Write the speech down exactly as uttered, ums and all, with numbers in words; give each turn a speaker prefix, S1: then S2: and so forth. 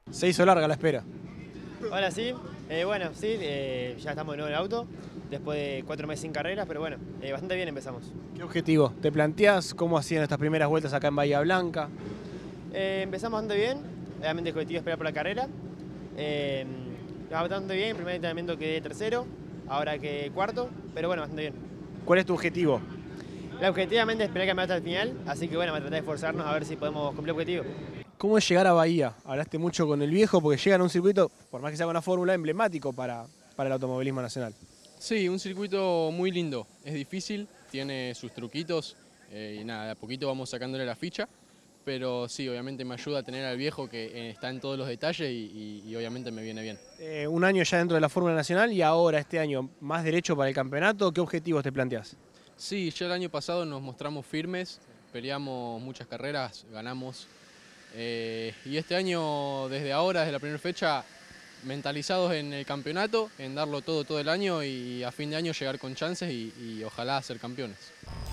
S1: Se hizo larga la espera.
S2: Ahora sí, eh, bueno, sí, eh, ya estamos de nuevo en el auto, después de cuatro meses sin carreras, pero bueno, eh, bastante bien empezamos.
S1: ¿Qué objetivo te planteás? ¿Cómo hacían estas primeras vueltas acá en Bahía Blanca?
S2: Eh, empezamos bastante bien, obviamente el objetivo es esperar por la carrera. Eh, bastante bien, el primer entrenamiento quedé tercero, ahora que cuarto, pero bueno, bastante bien.
S1: ¿Cuál es tu objetivo?
S2: Objetivamente esperar que me hasta el final, así que bueno, me traté de esforzarnos a ver si podemos cumplir el objetivo.
S1: ¿Cómo es llegar a Bahía? Hablaste mucho con el viejo porque llegan a un circuito, por más que sea una fórmula, emblemático para, para el automovilismo nacional.
S3: Sí, un circuito muy lindo, es difícil, tiene sus truquitos eh, y nada, de a poquito vamos sacándole la ficha, pero sí, obviamente me ayuda a tener al viejo que eh, está en todos los detalles y, y, y obviamente me viene bien.
S1: Eh, un año ya dentro de la fórmula nacional y ahora este año más derecho para el campeonato, ¿qué objetivos te planteás?
S3: Sí, ya el año pasado nos mostramos firmes, peleamos muchas carreras, ganamos eh, y este año desde ahora, desde la primera fecha, mentalizados en el campeonato, en darlo todo todo el año y a fin de año llegar con chances y, y ojalá ser campeones.